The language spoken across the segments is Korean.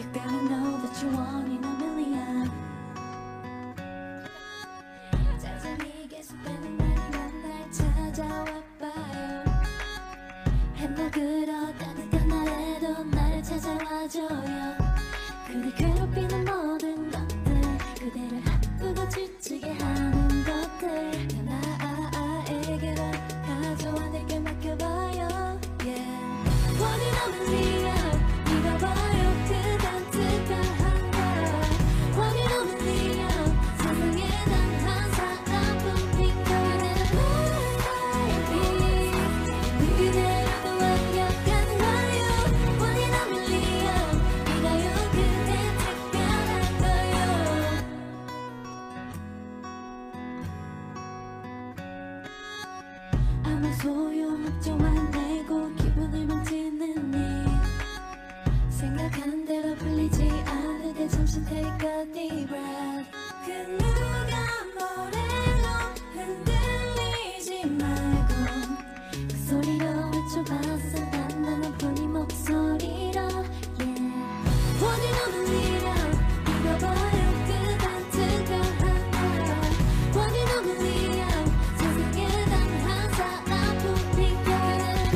gotta know that you're one in a million. 짜증이 계속되는 날이면 날 찾아와봐요. 해먹으러 따뜻한 날에도 나를 찾아와줘요. 그대 괴롭히는 모든 것들, 그대를 아프고 지치게 하는 것들 다 나에게로 가져와 내게 맡겨봐요. Yeah. 원인 없는 이유 믿어봐요. 그댄 특별한 걸. 원인 없는 이유 세상에 단 한 사람뿐인 거는 baby. 그대로도 완벽한 거요. 원인 없는 이유 믿어요. 그댄 특별한 거요. 아무 소용없죠. 화내고 기분을 망치는 일. 생각하는 대로 풀리지 않을 때 잠시 take a deep breath. 그 누가 뭐래도 흔들리지 말고 그 소리로 외쳐봤어. 단 하나뿐인 목소리로. Yeah. 원인 없는 이유 믿어봐요. 그댄 특별한 걸. 원인 없는 이유 세상에 단 한 사람뿐인 거는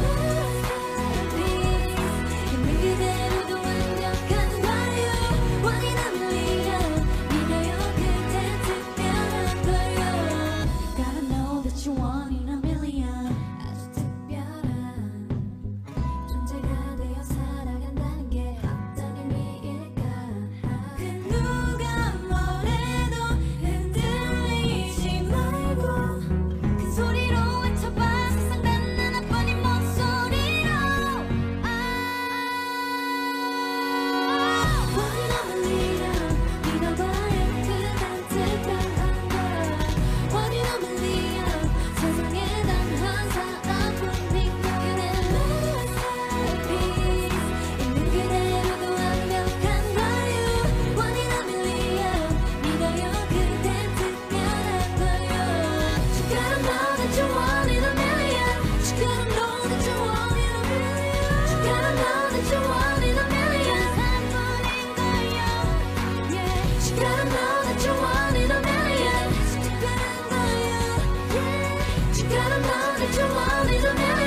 baby. 그대로도 완벽한 거요. 원인 없는 이유 믿어요. 그댄 특별한 거요. Gotta know that you're one in a million. 아주 특별한 존재가 되어 살아간다는 게 어떤 의미일까. 그 누가 뭐래도 흔들리지 말고 그 소리로 외쳐봐. 세상 단 하나뿐인 목소리로. 원인 없는 이유 믿어봐요. 그댄 특별한 걸. 원인 없는 이유 세상에 단 한 사람뿐인 거는 baby. 있는 그대로도 완벽한 거요. 원인 없는 이유 믿어요. 그댄 특별한 거요. You gotta know that you're one in a million. You gotta know that you're one in a million. You gotta know that you're one in a million. 사람뿐인 거요. Yeah. You gotta know that you're one in a million. 특별한 거요. Yeah. You gotta know that you're one in a million.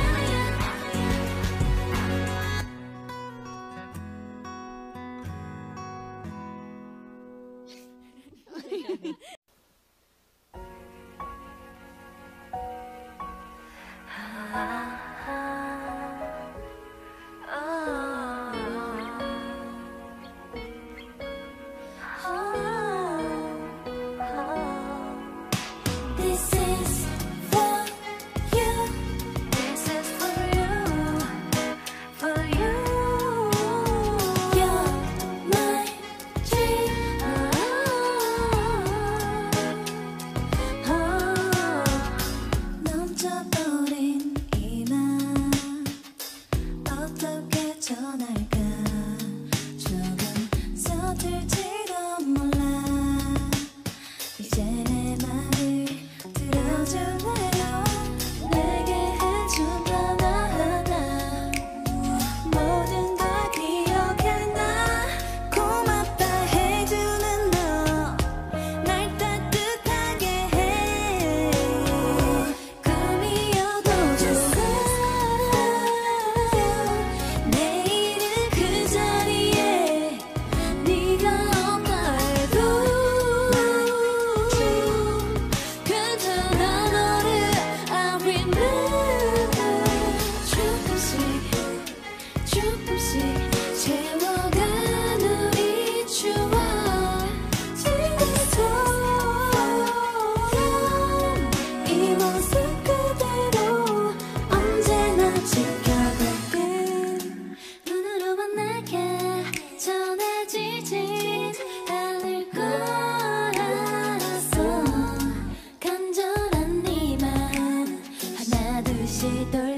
This is for you. This is for you. For you. You're my dream. 넘쳐버린 이 맘 어떻게 전할까. 조금 서툴지도 몰라. 이제 내 말을 들어줄래요. 내게 해준 하나하나 모든 걸 기억해. 나 고맙다 해주는 너 날 따뜻하게 해. 꿈이어도 좋아. 내일은 그 자리에 네가 없다 해도 괜찮아. 너를 I remember. 조금씩 채워간 우리 추억. 이 모습 그대로 언제나 지켜갈게. 눈으로만 내게 전해지진 않을 걸 알았어. 간절한 네 맘 하나 둘씩 돌